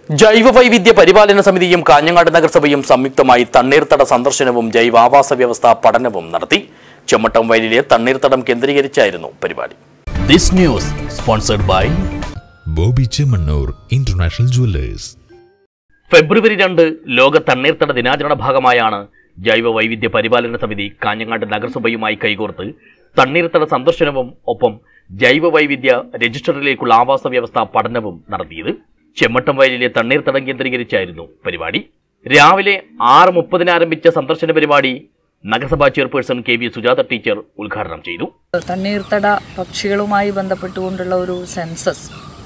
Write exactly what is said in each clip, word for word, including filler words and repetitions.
ജൈവ വൈവിധ്യ പരിപാലന സമിതിയും കാഞ്ഞങ്ങാട് നഗരസഭയും സംയുക്തമായി തണ്ണീർത്തട സന്ദർശനവും ജൈവാവാസ വ്യവസ്ഥ പഠനവും നടത്തി. ചെമ്മട്ടം വയലിലെ തണ്ണീർത്തടം കേന്ദ്രീകരിച്ചായിരുന്നു പരിപാടി. This news sponsored by Bobby Chemmanur international jewellers. ഫെബ്രുവരി രണ്ട് ലോക തണ്ണീർത്തട ദിനാചരണ ഭാഗമായാണ് ജൈവ വൈവിധ്യ പരിപാലന സമിതി കാഞ്ഞങ്ങാട് നഗരസഭയുമായി കൈകോർത്ത് തണ്ണീർത്തട സന്ദർശനവും ഒപ്പം ജൈവ വൈവിധ്യ രജിസ്റ്ററിലേക്കുള്ള ആവാസ വ്യവസ്ഥ പഠനവും നടത്തിയത്. ചെമ്മട്ടം വയലിലെ തണ്ണീർത്തടം കേന്ദ്രീകരിച്ചായിരുന്നു പരിപാടി. രാവിലെ ആറ് മുപ്പതിന് ആരംഭിച്ച സന്ദർശന പരിപാടി നഗരസഭാ chairperson K V Sujatha teacher ഉദ്ഘാടനം ചെയ്തു. തണ്ണീർത്തട പക്ഷികളുമായി ബന്ധപ്പെട്ടുകൊണ്ടുള്ള ഒരു സെൻസസ്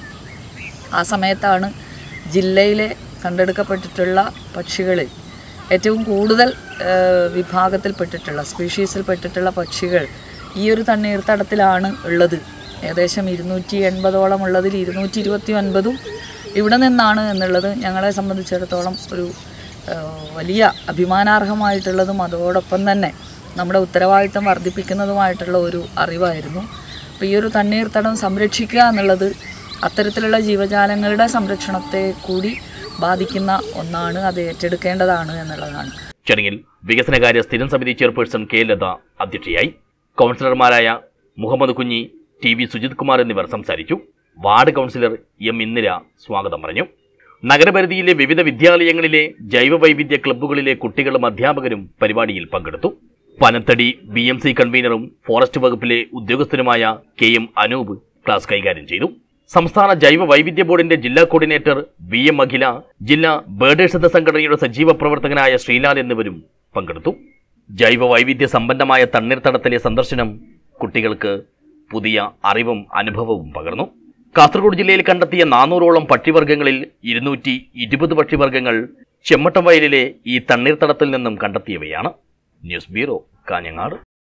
ആ സമയത്താണ് ജില്ലയിലെ കണ്ടെടുക്കപ്പെട്ടിട്ടുള്ള പക്ഷികളിൽ ഏറ്റവും കൂടുതൽ വിഭാഗത്തിൽപ്പെട്ടിട്ടുള്ള സ്പീഷീസിൽപ്പെട്ടിട്ടുള്ള പക്ഷികൾ ഈ ഒരു തണ്ണീർത്തടത്തിലാണ് ഉള്ളത്. ഏകദേശം ഇരുന്നൂറ്റി എൺപതോളം ഉള്ളതിൽ ഇരുന്നൂറ്റി ഇരുപത്തി ഒൻപതും ഇവിടെ നിന്നാണ് എന്നുള്ളത് ഞങ്ങളെ സംബന്ധിച്ചിടത്തോളം ഒരു വലിയ അഭിമാനാർഹമായിട്ടുള്ളതും അതോടൊപ്പം തന്നെ നമ്മുടെ ഉത്തരവാദിത്തം വർദ്ധിപ്പിക്കുന്നതുമായിട്ടുള്ള ഒരു അറിവായിരുന്നു. അപ്പോൾ ഈ ഒരു തണ്ണീർത്തടം സംരക്ഷിക്കുക എന്നുള്ളത് അത്തരത്തിലുള്ള ജീവജാലങ്ങളുടെ സംരക്ഷണത്തെ കൂടി ബാധിക്കുന്ന ഒന്നാണ്. അത് ഏറ്റെടുക്കേണ്ടതാണ് എന്നുള്ളതാണ്. ചടങ്ങിൽ വികസനകാര്യ സ്ഥിരം സമിതി ചെയർപേഴ്സൺ കെ ലത അധ്യക്ഷയായി. കൗൺസിലർമാരായ മുഹമ്മദ് കുഞ്ഞി, ടി വി സുജിത് കുമാർ എന്നിവർ സംസാരിച്ചു. വാർഡ് കൗൺസിലർ എം ഇന്ദിര സ്വാഗതം പറഞ്ഞു. നഗരപരിധിയിലെ വിവിധ വിദ്യാലയങ്ങളിലെ ജൈവ വൈവിധ്യ ക്ലബ്ബുകളിലെ കുട്ടികളും അധ്യാപകരും പരിപാടിയിൽ പങ്കെടുത്തു. പനത്തടി ബി എം സി കൺവീനറും ഫോറസ്റ്റ് വകുപ്പിലെ ഉദ്യോഗസ്ഥനുമായ കെ എം അനൂപ് ക്ലാസ് കൈകാര്യം ചെയ്തു. സംസ്ഥാന ജൈവ വൈവിധ്യ ബോർഡിന്റെ ജില്ലാ കോർഡിനേറ്റർ വി എം അഖില, ജില്ലാ ബേഡേഴ്സ് എന്ന സംഘടനയുടെ സജീവ പ്രവർത്തകനായ ശ്രീലാൽ എന്നിവരും പങ്കെടുത്തു. ജൈവ വൈവിധ്യ സമ്പന്നമായ തണ്ണീർത്തടത്തിലെ സന്ദർശനം കുട്ടികൾക്ക് പുതിയ അറിവും അനുഭവവും പകർന്നു. കാസർഗോഡ് ജില്ലയിൽ കണ്ടെത്തിയ നാനൂറോളം പക്ഷിവർഗ്ഗങ്ങളിൽ ഇരുന്നൂറ്റി ഇരുപത് പക്ഷിവർഗ്ഗങ്ങൾ ചെമ്മട്ടം വയലിലെ ഈ തണ്ണീർത്തടത്തിൽ നിന്നും കണ്ടെത്തിയവയാണ്. News bureau, Kanhangad.